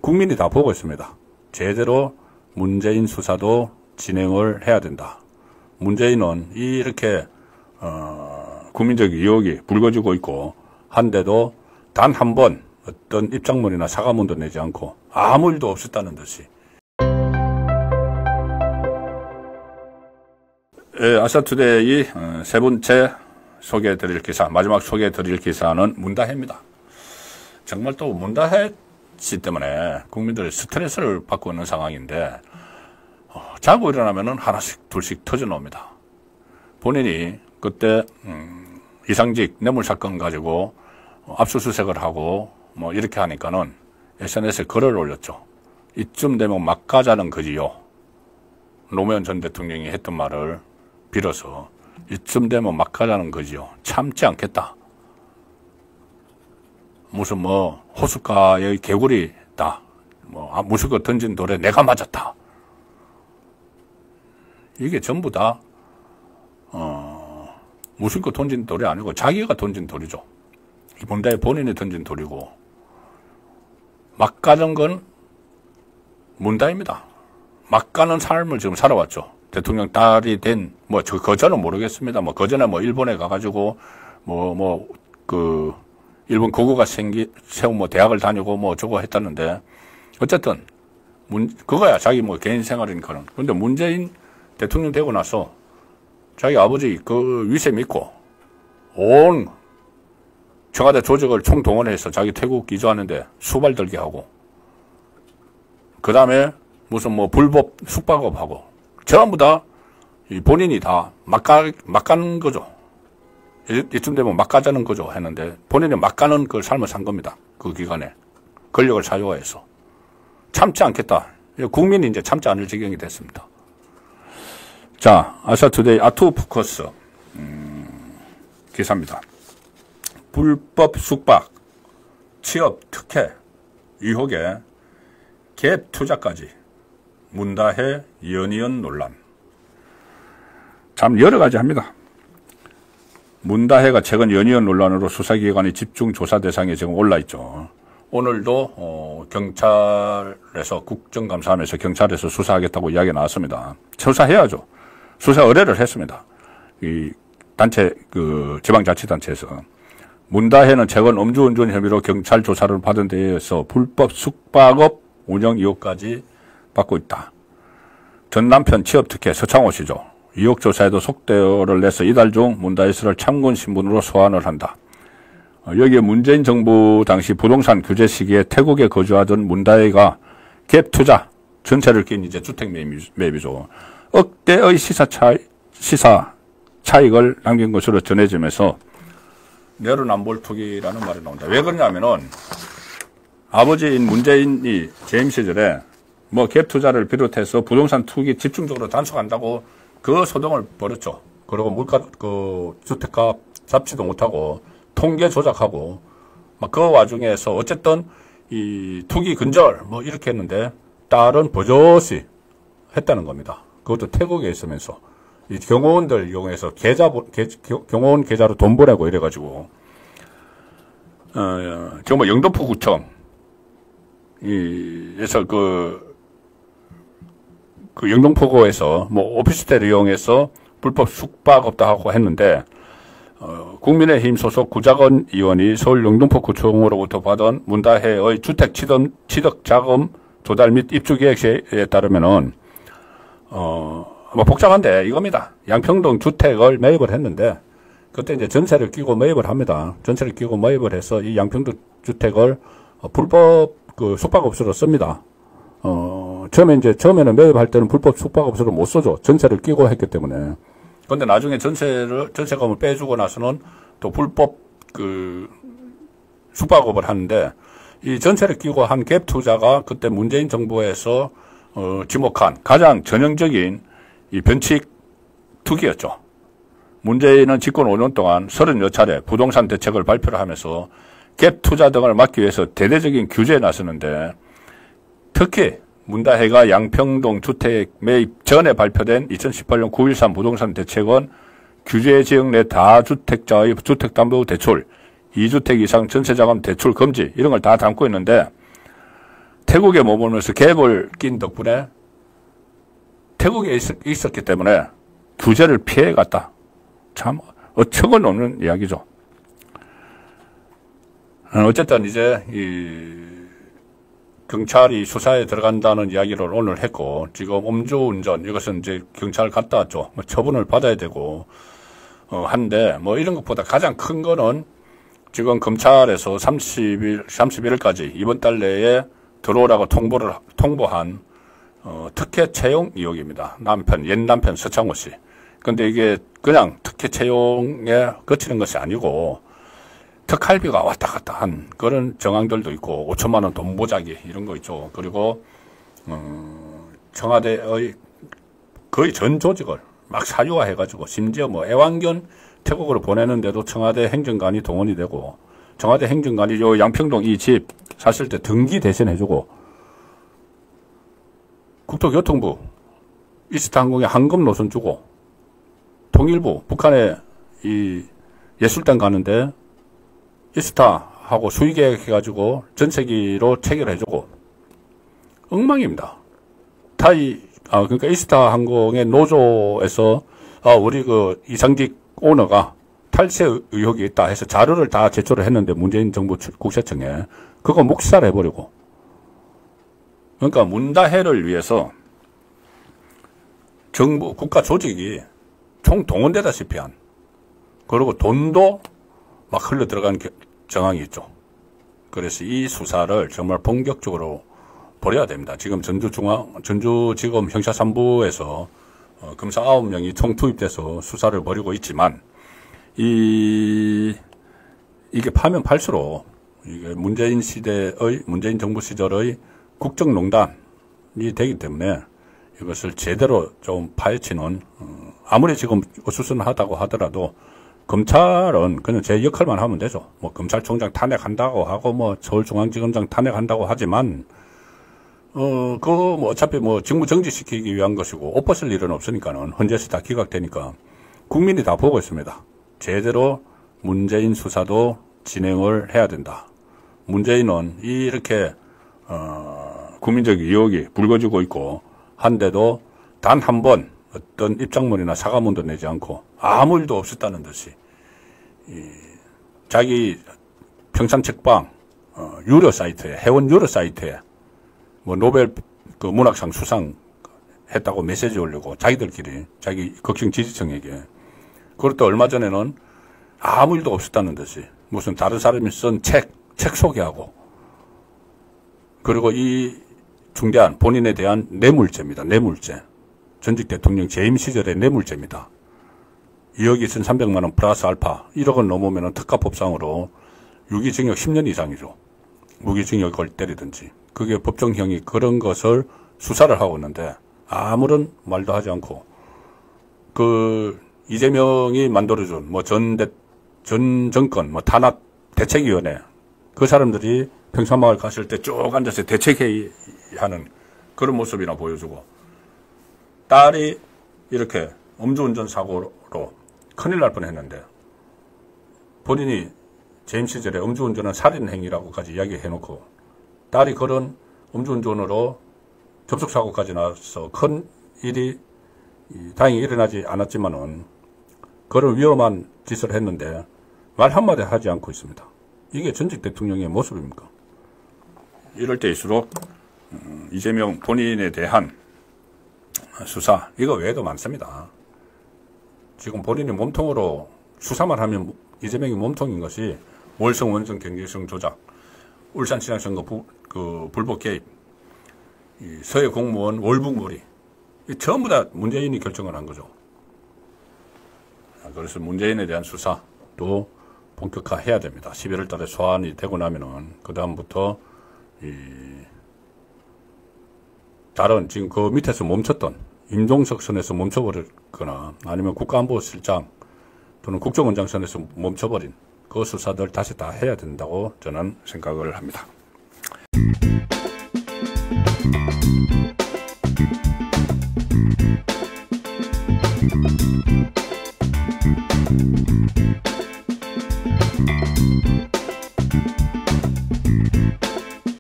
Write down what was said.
국민이 다 보고 있습니다. 제대로 문재인 수사도 진행을 해야 된다. 문재인은 이렇게 국민적 의혹이 불거지고 있고 한데도 단 한 번 어떤 입장문이나 사과문도 내지 않고 아무 일도 없었다는 듯이. 아시아투데이 세 번째 소개해드릴 기사, 마지막 소개해드릴 기사는 문다혜입니다. 정말 또 문다혜 씨 때문에 국민들이 스트레스를 받고 있는 상황인데 자고 일어나면은 하나씩 둘씩 터져나옵니다. 본인이 그때 이상직 뇌물사건 가지고 압수수색을 하고 뭐 이렇게 하니까는 SNS에 글을 올렸죠. 이쯤 되면 막 가자는 거지요. 노무현 전 대통령이 했던 말을 빌어서 이쯤 되면 막 가자는 거지요. 참지 않겠다. 무슨 뭐 호숫가의 개구리다. 뭐 무수거 던진 돌에 내가 맞았다. 이게 전부 다 무수거 던진 돌이 아니고 자기가 던진 돌이죠. 문다혜 본인이 던진 돌이고 막 가는 건 문다혜입니다. 막 가는 삶을 지금 살아왔죠. 대통령 딸이 된, 뭐, 그전은 모르겠습니다. 뭐, 그전에 뭐, 일본에 가가지고, 일본 고고가 세운 뭐, 대학을 다니고 뭐, 저거 했다는데, 어쨌든, 그거야. 자기 뭐, 개인 생활이니까는. 근데 문재인 대통령 되고 나서, 자기 아버지 그 위세 믿고, 온 청와대 조직을 총동원해서 자기 태국 이주하는데 수발 들게 하고, 그 다음에 무슨 뭐, 불법 숙박업하고, 전부 다 본인이 다 막 가는 거죠. 이쯤 되면 막 가자는 거죠 했는데 본인이 막 가는 그 삶을 산 겁니다. 그 기간에. 권력을 사유화해서. 참지 않겠다. 국민이 이제 참지 않을 지경이 됐습니다. 자, 아시아투데이 아투포커스 기사입니다. 불법 숙박, 취업 특혜, 의혹에 갭 투자까지. 문다혜 연이은 논란. 참 여러 가지 합니다. 문다혜가 최근 연이은 논란으로 수사기관이 집중 조사 대상에 지금 올라 있죠. 오늘도 경찰에서 국정감사하면서 경찰에서 수사하겠다고 이야기가 나왔습니다. 수사해야죠. 수사 의뢰를 했습니다. 이 단체 지방자치단체에서 문다혜는 최근 음주운전 혐의로 경찰 조사를 받은 데에서 불법 숙박업 운영 의혹까지 받고 있다. 전 남편 취업특혜 서창호 씨죠. 의혹 조사에도 속대어를 내서 이달 중 문다혜 씨를 참고인 신분으로 소환을 한다. 여기에 문재인 정부 당시 부동산 규제 시기에 태국에 거주하던 문다혜가 갭 투자, 전체를 낀 이제 주택 매입이죠. 억대의 시사 차익을 남긴 것으로 전해지면서 내로남불 투기라는 말이 나온다. 왜 그러냐면은 아버지인 문재인이 재임 시절에 뭐 갭 투자를 비롯해서 부동산 투기 집중적으로 단속한다고 그 소동을 벌였죠. 그리고 주택값 잡지도 못하고 통계 조작하고 막 그 와중에서 어쨌든 이 투기 근절 뭐 이렇게 했는데 딸은 버젓이 했다는 겁니다. 그것도 태국에 있으면서 이 경호원들 이용해서 경호원 계좌로 돈 보내고 이래가지고 정말 영등포 구청 에서 그 영등포구에서 뭐 오피스텔을 이용해서 불법 숙박업도 하고 했는데 국민의힘 소속 구자건 의원이 서울 영등포구청으로부터 받은 문다혜의 주택 취득 자금 조달 및 입주 계획서에 따르면은 뭐 복잡한데 이겁니다. 양평동 주택을 매입을 했는데 그때 이제 전세를 끼고 매입을 합니다. 전세를 끼고 매입을 해서 이 양평동 주택을 불법 숙박업소로 씁니다. 처음에는 매입할 때는 불법 숙박업소를 못 써줘. 전세를 끼고 했기 때문에. 근데 나중에 전세금을 빼주고 나서는 또 불법 숙박업을 하는데 이 전세를 끼고 한 갭 투자가 그때 문재인 정부에서 지목한 가장 전형적인 이 변칙 투기였죠. 문재인은 집권 5년 동안 30여 차례 부동산 대책을 발표를 하면서 갭 투자 등을 막기 위해서 대대적인 규제에 나서는데 특히 문다혜가 양평동 주택 매입 전에 발표된 2018년 9.13 부동산 대책은 규제 지역 내 다주택자의 주택담보대출, 2주택 이상 전세자금 대출 금지 이런 걸 다 담고 있는데 태국에 머물면서 갭을 낀 덕분에 태국에 있었기 때문에 규제를 피해갔다. 참 어처구니 없는 이야기죠. 어쨌든 이제 경찰이 수사에 들어간다는 이야기를 오늘 했고, 지금 음주운전 이것은 이제 경찰 갔다 왔죠. 뭐 처분을 받아야 되고 한데, 뭐 이런 것보다 가장 큰 거는 지금 검찰에서 31일까지 이번 달 내에 들어오라고 통보한 특혜 채용 의혹입니다. 옛 남편 서창호 씨. 근데 이게 그냥 특혜 채용에 그치는 것이 아니고 특활비가 왔다 갔다 한 그런 정황들도 있고 5천만 원 돈 보자기 이런 거 있죠. 그리고 청와대의 거의 전 조직을 막 사유화해가지고 심지어 뭐 애완견 태국으로 보내는데도 청와대 행정관이 동원이 되고, 청와대 행정관이 요 양평동 이 집 샀을 때 등기 대신해주고, 국토교통부 이스타항공에 항금 노선 주고, 통일부 북한에 이 예술단 가는데 이스타하고 수의계획 해가지고 전세기로 체결해주고, 엉망입니다. 그러니까 이스타 항공의 노조에서 우리 그 이상직 오너가 탈세 의혹이 있다 해서 자료를 다 제출을 했는데, 문재인 정부 국세청에 그거 묵살해버리고, 그러니까 문다해를 위해서 정부 국가 조직이 총동원되다시피 한, 그리고 돈도 막 흘러 들어간 정황이 있죠. 그래서 이 수사를 정말 본격적으로 벌여야 됩니다. 지금 전주지검 형사 3부에서 검사 9명이 총 투입돼서 수사를 벌이고 있지만, 이게 파면 팔수록 이게 문재인 정부 시절의 국정농단이 되기 때문에 이것을 제대로 좀 파헤치는, 아무리 지금 어수선하다고 하더라도 검찰은 그냥 제 역할만 하면 되죠. 뭐 검찰총장 탄핵한다고 하고 뭐 서울중앙지검장 탄핵한다고 하지만 그거 뭐 어차피 뭐 직무 정지시키기 위한 것이고 옷 벗을 일은 없으니까는 헌재에서 다 기각되니까 국민이 다 보고 있습니다. 제대로 문재인 수사도 진행을 해야 된다. 문재인은 이렇게 국민적 의혹이 불거지고 있고 한데도 단 한 번 어떤 입장문이나 사과문도 내지 않고 아무 일도 없었다는 듯이 자기 평산 책방 유료 사이트에, 회원 유료 사이트에 뭐 노벨 그 문학상 수상했다고 메시지 올리고 자기들끼리 자기 극성 지지층에게, 그것도 얼마 전에는 아무 일도 없었다는 듯이 무슨 다른 사람이 쓴 책 소개하고, 그리고 이 중대한 본인에 대한 뇌물죄입니다. 뇌물죄. 전직 대통령 재임 시절의 뇌물죄입니다. 2억 2,300만 원 플러스 알파 1억 원 넘으면 특가법상으로 유기징역 10년 이상이죠. 무기징역을 때리든지. 그게 법정형이 그런 것을 수사를 하고 있는데 아무런 말도 하지 않고, 그 이재명이 만들어준 뭐 전 정권 뭐 탄압 대책위원회 그 사람들이 평산마을 갔을 때 쭉 앉아서 대책회의하는 그런 모습이나 보여주고, 딸이 이렇게 음주운전 사고로 큰일 날 뻔했는데 본인이 재임 시절에 음주운전은 살인행위라고까지 이야기해놓고, 딸이 그런 음주운전으로 접촉사고까지 나서 큰 일이 다행히 일어나지 않았지만은 그런 위험한 짓을 했는데 말 한마디 하지 않고 있습니다. 이게 전직 대통령의 모습입니까? 이럴 때일수록 이재명 본인에 대한 수사, 이거 외에도 많습니다. 지금 본인이 몸통으로 수사만 하면 이재명이 몸통인 것이 월성 원전 경제성 조작, 울산시장 선거 불법 개입, 서해 공무원 월북몰이, 전부 다 문재인이 결정을 한 거죠. 그래서 문재인에 대한 수사도 본격화해야 됩니다. 11월 달에 소환이 되고 나면은 그 다음부터 다른 지금 그 밑에서 멈췄던 임종석 선에서 멈춰버렸거나 아니면 국가안보실장 또는 국정원장 선에서 멈춰버린 그 수사들 다시 다 해야 된다고 저는 생각을 합니다.